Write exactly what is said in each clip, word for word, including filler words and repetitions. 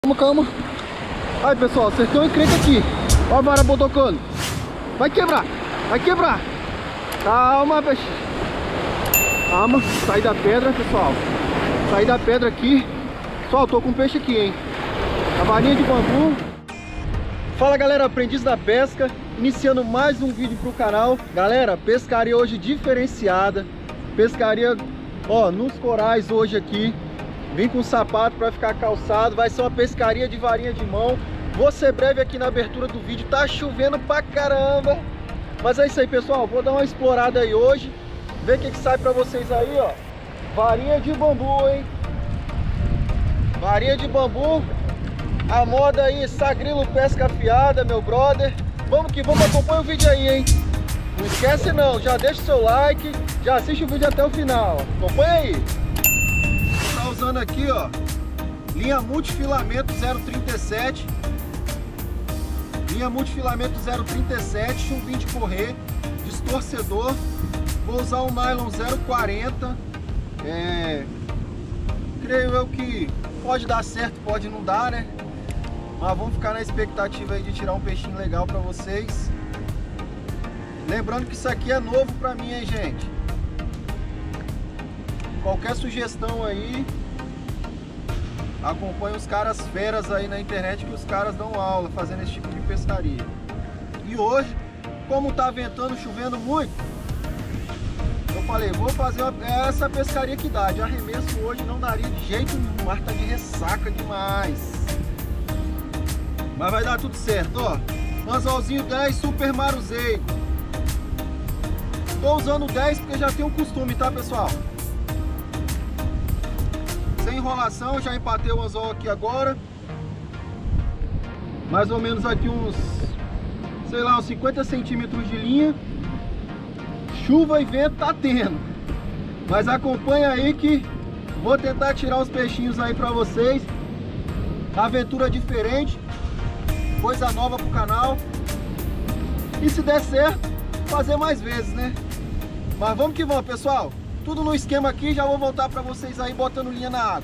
Calma, calma. Aí, pessoal, vocês estão encrenca aqui. Ó a vara botocando. Vai quebrar, vai quebrar. Calma, peixe. Calma, sai da pedra, pessoal. Sai da pedra aqui. Pessoal, tô com peixe aqui, hein. A varinha de bambu. Fala, galera, aprendiz da pesca. Iniciando mais um vídeo pro canal. Galera, pescaria hoje diferenciada. Pescaria, ó, nos corais hoje aqui. Vim com sapato para ficar calçado. Vai ser uma pescaria de varinha de mão. Vou ser breve aqui na abertura do vídeo. Tá chovendo pra caramba. Mas é isso aí, pessoal. Vou dar uma explorada aí hoje. Ver o que, que sai pra vocês aí, ó. Varinha de bambu, hein. Varinha de bambu. A moda aí, sagrilo pesca afiada, meu brother. Vamos que vamos, acompanha o vídeo aí, hein. Não esquece não, já deixa o seu like. Já assiste o vídeo até o final. Acompanha aí. Tá usando aqui, ó, linha multifilamento zero trinta e sete. Linha multifilamento zero trinta e sete, chumbinho de correr, distorcedor. Vou usar um nylon zero quarenta. É, creio eu que pode dar certo, pode não dar, né? Mas vamos ficar na expectativa aí de tirar um peixinho legal pra vocês. Lembrando que isso aqui é novo pra mim, hein, gente? Qualquer sugestão aí, acompanhe os caras feras aí na internet, que os caras dão aula fazendo esse tipo de pescaria. E hoje, como tá ventando, chovendo muito, eu falei, vou fazer uma, essa pescaria que dá. De arremesso hoje não daria de jeito nenhum, o mar tá de ressaca demais. Mas vai dar tudo certo, ó. Anzolzinho dez Super Maruseiro. Tô usando dez porque já tem um costume, tá, pessoal? Sem enrolação, já empatei o anzol aqui agora. Mais ou menos aqui uns, sei lá, uns cinquenta centímetros de linha. Chuva e vento tá tendo. Mas acompanha aí que vou tentar tirar uns peixinhos aí pra vocês. Aventura diferente, coisa nova pro canal. E se der certo, fazer mais vezes, né? Mas vamos que vamos, pessoal. Tudo no esquema aqui, já vou voltar pra vocês aí botando linha na água.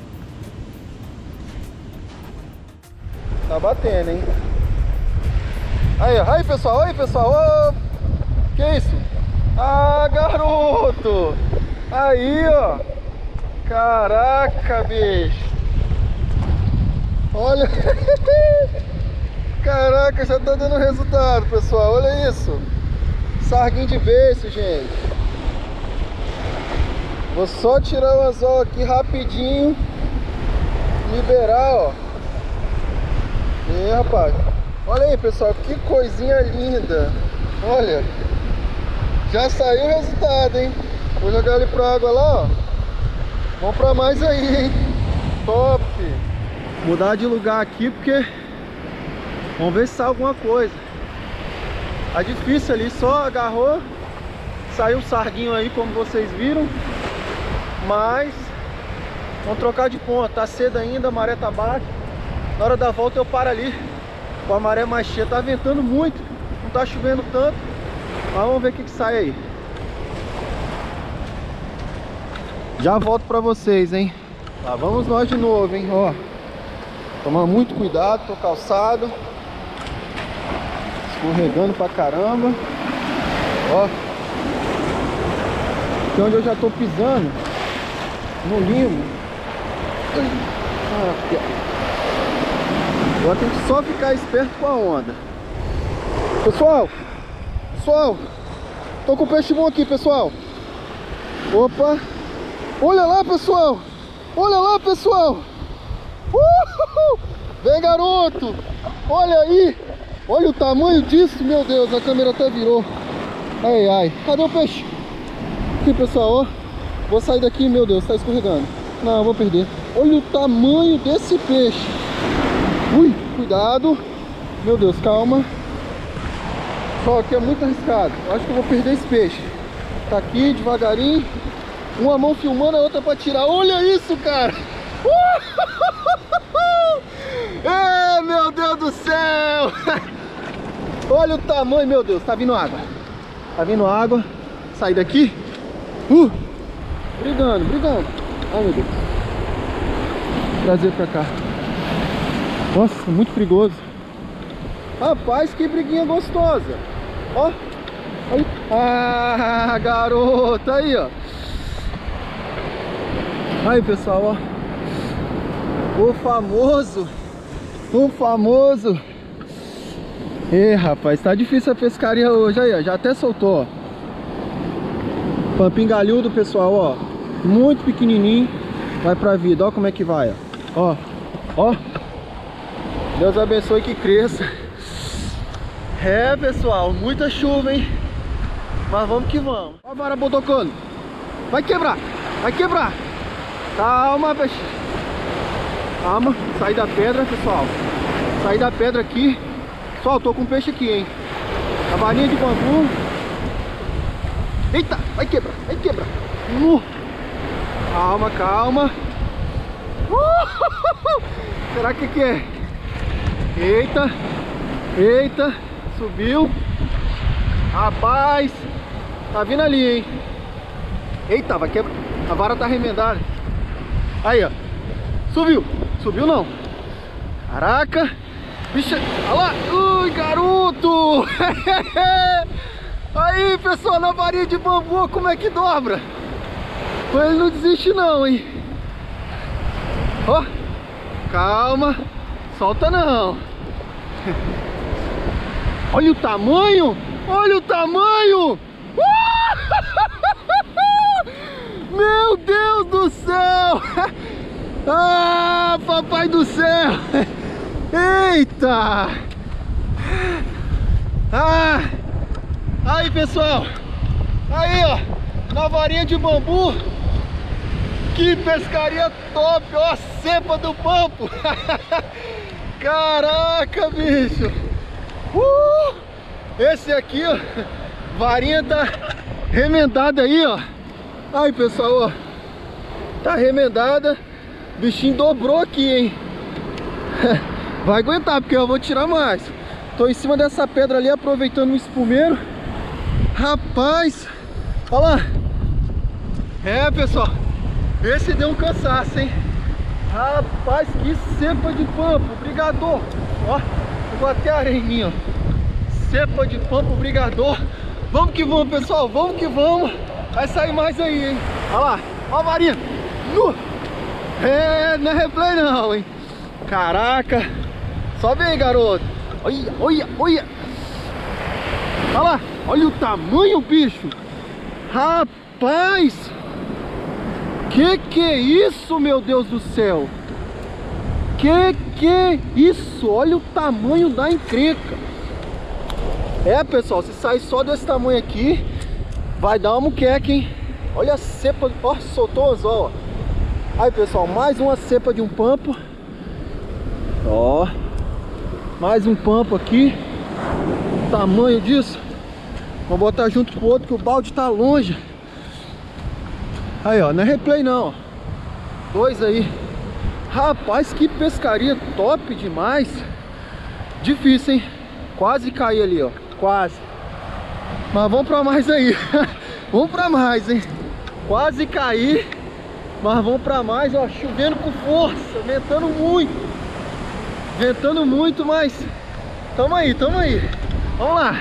Tá batendo, hein? Aí, aí, pessoal, aí, pessoal. Ô, que isso? Ah, garoto! Aí, ó. Caraca, bicho. Olha. Caraca, já tá dando resultado, pessoal. Olha isso. Sarguinho de beiço, gente. Vou só tirar o anzol aqui rapidinho. Liberar, ó. E aí, rapaz. Olha aí, pessoal, que coisinha linda. Olha. Já saiu o resultado, hein. Vou jogar ele pra água lá, ó. Vamos pra mais aí, hein. Top. Mudar de lugar aqui porque vamos ver se sai alguma coisa. Tá difícil ali, só agarrou. Saiu um sarguinho aí, como vocês viram. Mas vamos trocar de ponta, tá cedo ainda, a maré tá baixa. Na hora da volta eu paro ali com a maré mais cheia. Tá ventando muito, não tá chovendo tanto. Mas vamos ver o que, que sai aí. Já volto pra vocês, hein. Lá vamos nós de novo, hein, ó. Tomar muito cuidado, tô calçado. Escorregando pra caramba. Ó. Aqui onde eu já tô pisando, no limo. Agora tem que só ficar esperto com a onda. Pessoal, pessoal, tô com peixe bom aqui, pessoal. Opa. Olha lá, pessoal. Olha lá, pessoal. Uhul. Vem, garoto. Olha aí. Olha o tamanho disso, meu Deus. A câmera até virou. Ai, ai. Cadê o peixe? Aqui, pessoal, ó. Vou sair daqui, meu Deus, tá escorregando. Não, vou perder. Olha o tamanho desse peixe. Ui, cuidado. Meu Deus, calma. Só aqui é muito arriscado. Eu acho que eu vou perder esse peixe. Tá aqui, devagarinho. Uma mão filmando, a outra pra tirar. Olha isso, cara. É, meu Deus do céu. Olha o tamanho, meu Deus. Tá vindo água. Tá vindo água. Sair daqui. Uh, brigando, brigando. Ai, meu Deus. Trazer pra cá. Nossa, muito perigoso. Rapaz, que briguinha gostosa. Ó. Aí. Ah, garota. Aí, ó. Aí, pessoal, ó. O famoso. O famoso. Ê, rapaz, tá difícil a pescaria hoje. Aí, ó. Já até soltou, ó. Pampinho galhudo, pessoal, ó. Muito pequenininho. Vai pra vida. Ó como é que vai, ó. Ó. Ó. Deus abençoe que cresça. É, pessoal, muita chuva, hein? Mas vamos que vamos. Ó a vara botocando. Vai quebrar, vai quebrar. Calma, peixe. Calma, sair da pedra, pessoal. Sair da pedra aqui. Pessoal, tô com peixe aqui, hein? A varinha de bambu. Eita, vai quebrar, vai quebrar. Uh. Calma, calma. Uh. Será que que é? Eita, eita, subiu. Rapaz, tá vindo ali, hein? Eita, vai quebrar. A vara tá remendada. Aí, ó. Subiu, subiu não. Caraca. Bicha, olha lá. Ui, garoto. Aí, pessoal, na varinha de bambu, como é que dobra? Ele não desiste não, hein? Ó, calma. Solta não. Olha o tamanho. Olha o tamanho. Meu Deus do céu. Ah, papai do céu. Eita. Ah. Aí, pessoal. Aí, ó. Na varinha de bambu. Que pescaria top. Ó a cepa do pampo. Caraca, bicho. Uh, esse aqui, ó. Varinha tá remendada aí, ó. Aí, pessoal, ó. Tá remendada. O bichinho dobrou aqui, hein. Vai aguentar, porque eu vou tirar mais. Tô em cima dessa pedra ali, aproveitando o espumeiro. Rapaz. Olha lá. É, pessoal. Esse deu um cansaço, hein. Rapaz, que cepa de pampo, brigador. Ó, pegou até a areia, ó. Cepa de pampo, brigador. Vamos que vamos, pessoal, vamos que vamos. Vai sair mais aí, hein. Olha lá, ó a varinha. Nu. É, não é replay não, hein. Caraca. Sobe aí, garoto. Olha, olha, olha. Olha lá, olha o tamanho, bicho. Rapaz. Que que é isso, meu Deus do céu? Que que é isso? Olha o tamanho da encrenca. É, pessoal, se sair só desse tamanho aqui, vai dar uma muqueca, hein? Olha a cepa, ó, soltou o anzol, ó. Aí, pessoal, mais uma cepa de um pampo. Ó, mais um pampo aqui. O tamanho disso. Vou botar junto com o outro, que o balde tá longe. Aí, ó, não é replay não, ó. Dois aí. Rapaz, que pescaria top demais. Difícil, hein? Quase caí ali, ó. Quase. Mas vamos pra mais aí. Vamos pra mais, hein? Quase caí. Mas vamos pra mais, ó. Chovendo com força. Ventando muito. Ventando muito, mas tamo aí, tamo aí. Vamos lá.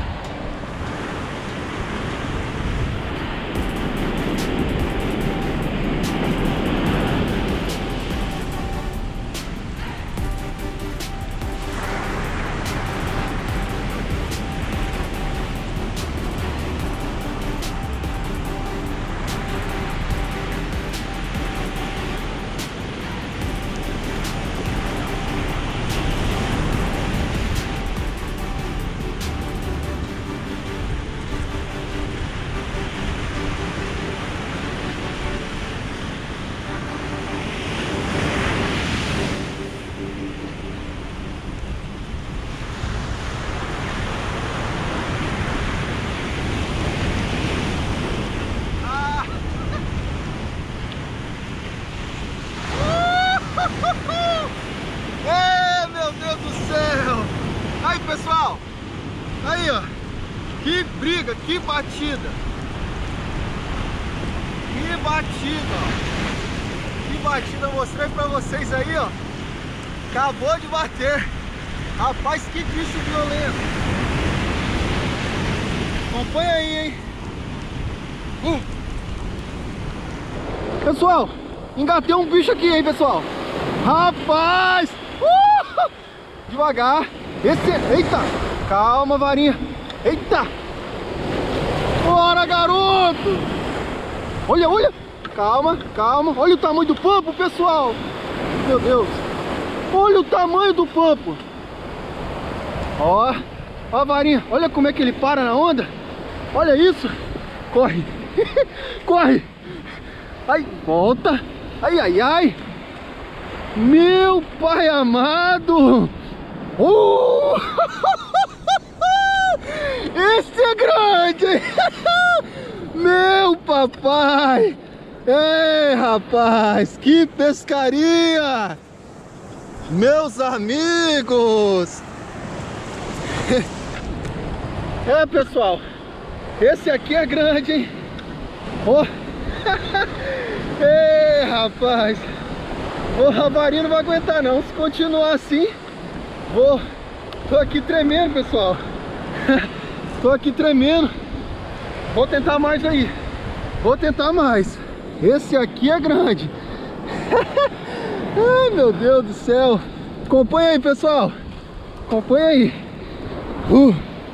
É, meu Deus do céu. Aí, pessoal. Aí, ó. Que briga, que batida. Que batida, ó. Que batida, eu mostrei pra vocês aí, ó. Acabou de bater. Rapaz, que bicho violento. Acompanha aí, hein? Uh. Pessoal, engatei um bicho aqui, hein, pessoal? Rapaz! Uh. Devagar. Esse... Eita! Calma, varinha. Eita! Bora, garoto! Olha, olha! Calma, calma. Olha o tamanho do pampo, pessoal. Meu Deus. Olha o tamanho do pampo. Ó, ó a varinha. Olha como é que ele para na onda. Olha isso. Corre. Corre. Ai, volta. Ai, ai, ai. Meu pai amado. Uh! Esse é grande. Meu papai. Ei, rapaz, que pescaria! Meus amigos! É, pessoal, esse aqui é grande, hein? Oh. Ei, rapaz! O ravarinho não vai aguentar não. Se continuar assim, vou... Tô aqui tremendo, pessoal. Tô aqui tremendo. Vou tentar mais aí. Vou tentar mais. Esse aqui é grande. Ai, meu Deus do céu. Acompanha aí, pessoal. Acompanha aí. Uh.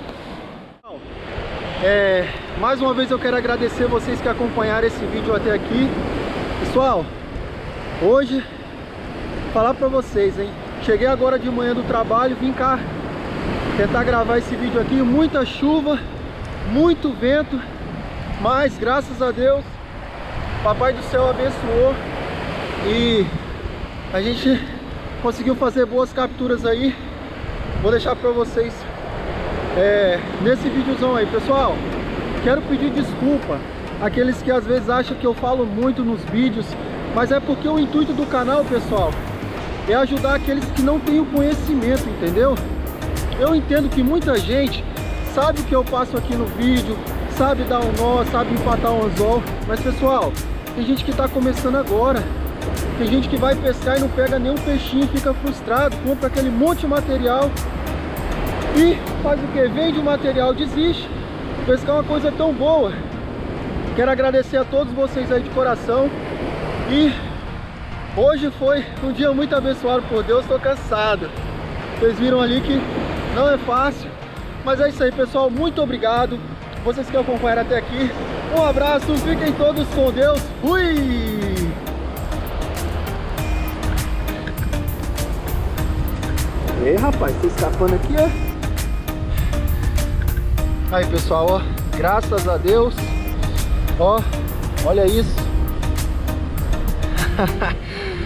É, mais uma vez eu quero agradecer vocês que acompanharam esse vídeo até aqui. Pessoal, hoje falar pra vocês, hein? Cheguei agora de manhã do trabalho, vim cá tentar gravar esse vídeo aqui. Muita chuva, muito vento, mas graças a Deus Papai do céu abençoou e a gente conseguiu fazer boas capturas aí. Vou deixar pra vocês é, nesse videozão aí, pessoal. Quero pedir desculpa àqueles que às vezes acham que eu falo muito nos vídeos, mas é porque o intuito do canal, pessoal, é ajudar aqueles que não têm o conhecimento, entendeu? Eu entendo que muita gente sabe o que eu passo aqui no vídeo, sabe dar um nó, sabe empatar um anzol, mas pessoal, tem gente que está começando agora, tem gente que vai pescar e não pega nenhum peixinho, fica frustrado, compra aquele monte de material e faz o que? Vende o material, desiste. Pescar é uma coisa tão boa. Quero agradecer a todos vocês aí de coração e hoje foi um dia muito abençoado por Deus. Estou cansado, vocês viram ali que não é fácil, mas é isso aí, pessoal, muito obrigado vocês que acompanharam até aqui. Um abraço, fiquem todos com Deus. Fui! Ei, rapaz, tá escapando aqui, é? Aí, pessoal, ó, graças a Deus, ó, olha isso.